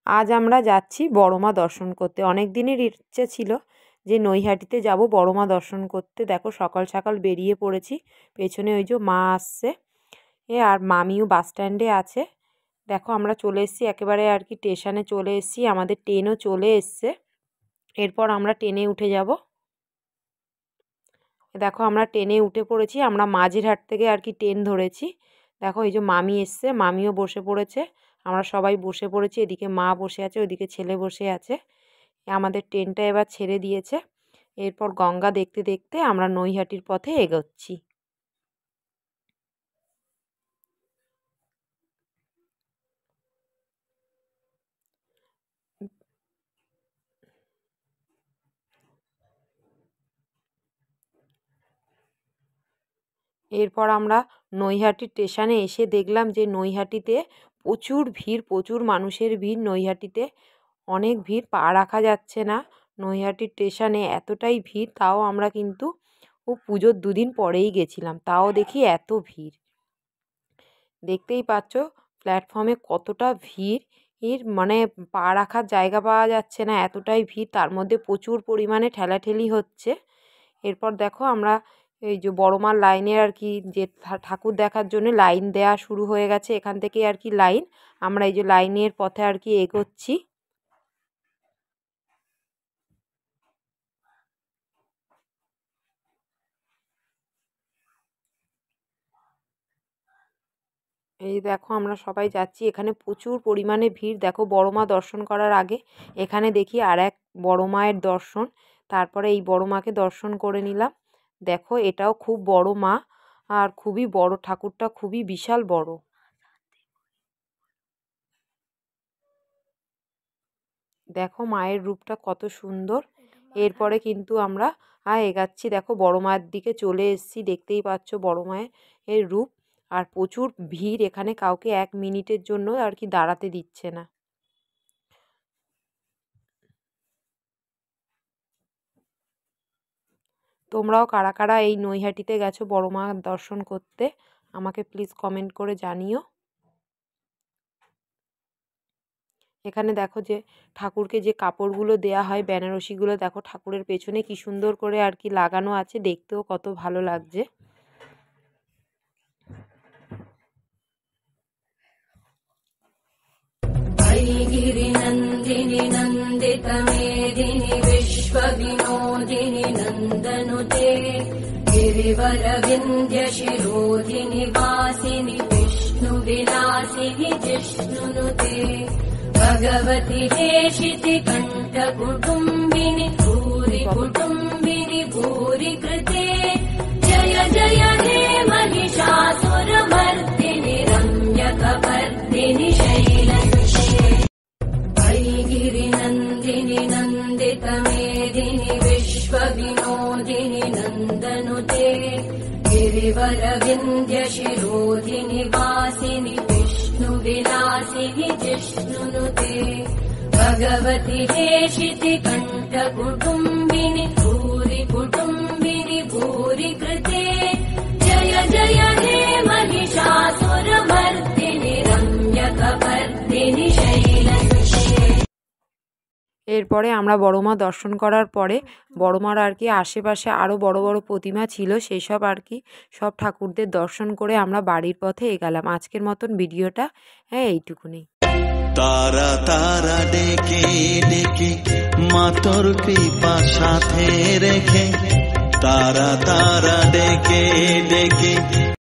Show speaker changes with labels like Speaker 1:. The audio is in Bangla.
Speaker 1: আজ আমরা যাচ্ছি বড়মা দর্শন করতে। অনেক দিনের ইচ্ছে ছিল যে নৈহাটিতে যাব বড়মা দর্শন করতে। দেখো সকাল সকাল বেরিয়ে পড়েছি, পেছনে ওই যে মা আসছে আর মামিও বাস স্ট্যান্ডে আছে। দেখো আমরা চলে এসেছি একেবারে আর কি স্টেশনে চলে এসেছি, আমাদের ট্রেনও চলে এসছে। এরপর আমরা ট্রেনে উঠে যাব। দেখো আমরা ট্রেনে উঠে পড়েছি, আমরা মাঝেরহাট থেকে আর কি ট্রেন ধরেছি। দেখো এই যে মামি এসছে, মামিও বসে পড়েছে, আমরা সবাই বসে পড়েছি। এদিকে মা বসে আছে, ওইদিকে ছেলে বসে আছে। আমাদের ট্রেনটা এবার ছেড়ে দিয়েছে। এরপর গঙ্গা দেখতে দেখতে আমরা নৈহাটির পথে এগোচ্ছি। এরপর আমরা নৈহাটি স্টেশনে এসে দেখলাম যে নৈহাটিতে প্রচুর ভিড়, প্রচুর মানুষের ভিড়। নৈহাটিতে অনেক ভিড়, পা রাখা যাচ্ছে না। নৈহাটি স্টেশনে এতটাই ভিড়, তাও আমরা কিন্তু পুজোর দুদিন পরেই গেছিলাম, তাও দেখি এত ভিড়। দেখতেই পাচ্ছ প্ল্যাটফর্মে কতটা ভিড়, মানে পা রাখার জায়গা পাওয়া যাচ্ছে না, এতটাই ভিড়। তার মধ্যে প্রচুর পরিমাণে ঠেলাঠেলি হচ্ছে। এরপর দেখো আমরা এই যে বড়মার লাইনে আর কি যে ঠাকুর দেখার জন্য লাইন দেওয়া শুরু হয়ে গেছে, এখান থেকে আর কি লাইন। আমরা এই যে লাইনের পথে আর কি এগোচ্ছি। এই দেখো আমরা সবাই যাচ্ছি, এখানে প্রচুর পরিমাণে ভিড়। দেখো বড়মা দর্শন করার আগে এখানে দেখি আর এক বড় মায়ের দর্শন, তারপরে এই বড় মাকে দর্শন করে নিলাম। দেখো এটাও খুব বড় মা, আর খুবই বড় ঠাকুরটা, খুবই বিশাল বড়। দেখো মায়ের রূপটা কত সুন্দর। এরপরে কিন্তু আমরা এগাচ্ছি, দেখো বড় মায়ের দিকে চলে এসেছি। দেখতেই পাচ্ছ বড় মায়ের রূপ, আর প্রচুর ভিড় এখানে, কাউকে এক মিনিটের জন্য আর কি দাঁড়াতে দিচ্ছে না। তোমরাও কারা কারা এই নৈহাটিতে গেছো বড় মা দর্শন করতে, আমাকে প্লিজ কমেন্ট করে জানিও। এখানে দেখো যে ঠাকুরকে যে কাপড়গুলো দেয়া হয়, বেনারসিগুলো, দেখো ঠাকুরের পেছনে কি সুন্দর করে আর কি লাগানো আছে, দেখতেও কত ভালো লাগছে।
Speaker 2: गिरिनन्दिनि नन्दितमेदिनि विश्वविनोदिनि नन्दनुते गिरिवरविन्द्यशिरोधिनि वासिनि विष्णुविलासिनि जिष्णुनुते भगवति हेशिति कण्ठकुटुम्बिनि भूरि कुटुम्बिनि भूरि कृते जय जय हे महिषासुरमर्दिनि रम्यकपर्दिनि शैलदुषे गिरिनन्दिनि नन्दितमेदिनि विश्वविनोदिनि नन्दनुते गिरिवरविन्द्यशिरोधिनि वासिनि विष्णुविलासिनि जिष्णुनुते भगवति हेशिति कण्ठकुटुम्बिनि भूरि कुटुम्बिनि भूरि कृते जय जय हे महिषासुरमर्दिनि रम्यकपर्दिनि शैलदुषे।
Speaker 1: এরপরে আমরা বড়মা দর্শন করার পরে বড়মার আর কি আশেপাশে আরও বড় বড় প্রতিমা ছিল, সেই সব আর কি সব ঠাকুরদের দর্শন করে আমরা বাড়ির পথে এগোলাম। আজকের মতন ভিডিওটা এইটুকুনি।
Speaker 3: তারা তারা ডেকে ডেকে মা তোর কৃপা সাথে রেখে, তারা তারা ডেকে ডেকে